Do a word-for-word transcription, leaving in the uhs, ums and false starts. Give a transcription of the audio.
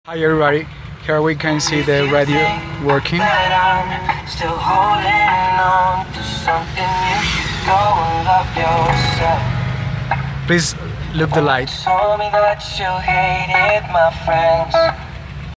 Hi everybody, here we can see the radio working. Still holding on to something, you should go and love yourself. Please look the light. Told me that you hated my friends.